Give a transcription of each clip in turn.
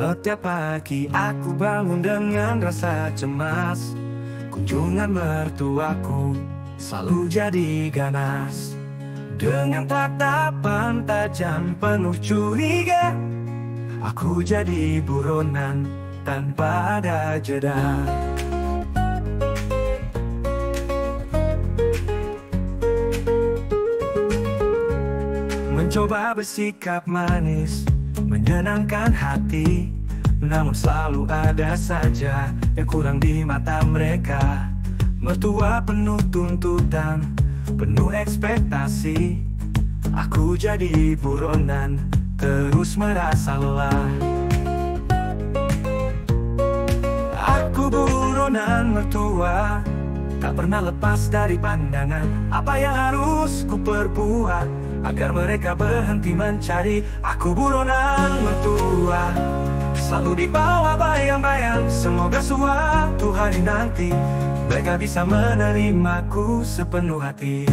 Setiap pagi aku bangun dengan rasa cemas. Kunjungan mertuaku selalu jadi ganas. Dengan tatapan tajam penuh curiga, aku jadi buronan tanpa ada jeda. Mencoba bersikap manis, menyenangkan hati, namun selalu ada saja yang kurang di mata mereka. Mertua penuh tuntutan, penuh ekspektasi. Aku jadi buronan, terus merasa lelah. Aku buronan mertua, tak pernah lepas dari pandangan. Apa yang harus ku perbuat agar mereka berhenti mencari? Aku buronan mertua, selalu dibawa bayang-bayang. Semoga suatu hari nanti mereka bisa menerimaku sepenuh hati.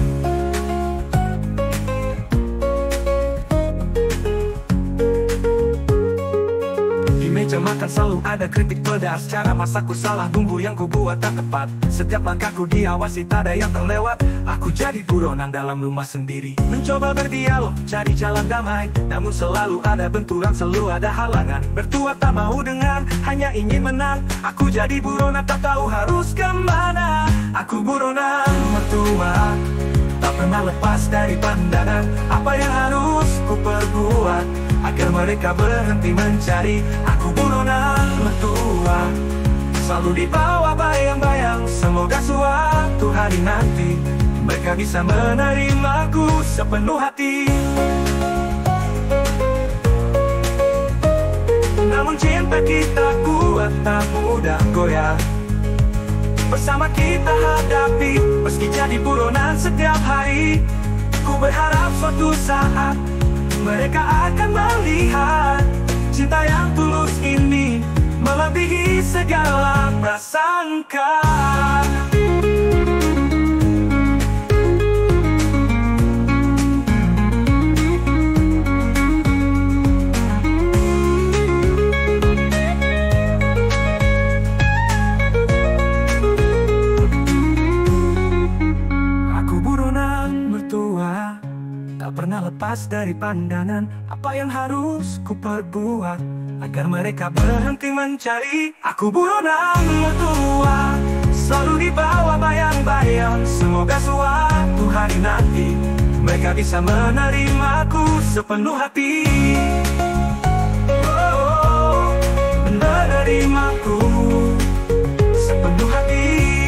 Meja makan selalu ada kritik pedas. Cara masakku salah, bumbu yang ku buat tak tepat. Setiap langkahku diawasi, tak ada yang terlewat. Aku jadi buronan dalam rumah sendiri. Mencoba berdialog, cari jalan damai, namun selalu ada benturan, selalu ada halangan. Mertua tak mau dengar, hanya ingin menang. Aku jadi buronan, tak tahu harus kemana. Aku buronan mertua, tak pernah lepas dari pandangan. Apa yang harus ku perbuat agar mereka berhenti mencari? Aku buronan mertua, selalu dibawa bayang-bayang. Semoga suatu hari nanti mereka bisa menerimaku sepenuh hati. Namun cinta kita kuat, tak mudah goyah. Bersama kita hadapi, meski jadi buronan setiap hari. Ku berharap suatu saat mereka akan melihat cinta yang tulus ini melebihi segala prasangka. Aku buronan mertua, tak pernah lepas dari pandangan. Apa yang harus ku perbuat agar mereka berhenti mencari? Aku buronan mertua, selalu dibawa bayang-bayang. Semoga suatu hari nanti mereka bisa menerimaku sepenuh hati. Oh, menerimaku sepenuh hati.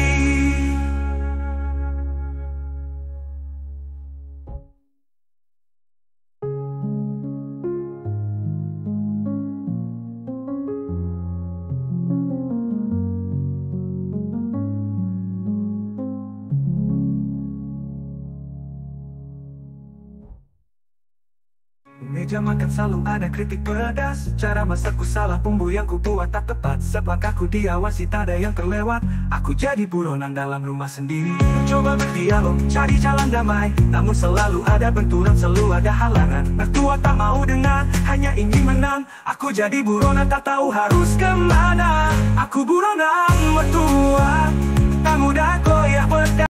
Meja makan selalu ada kritik pedas. Cara masakku salah, bumbu yang ku buat tak tepat. Selangkahku diawasi, tak ada yang terlewat. Aku jadi buronan dalam rumah sendiri. Mencoba berdialog, cari jalan damai, namun selalu ada benturan, selalu ada halangan. Mertua tak mau dengar, hanya ingin menang. Aku jadi buronan, tak tahu harus kemana. Aku buronan mertua, tak mudah goyah.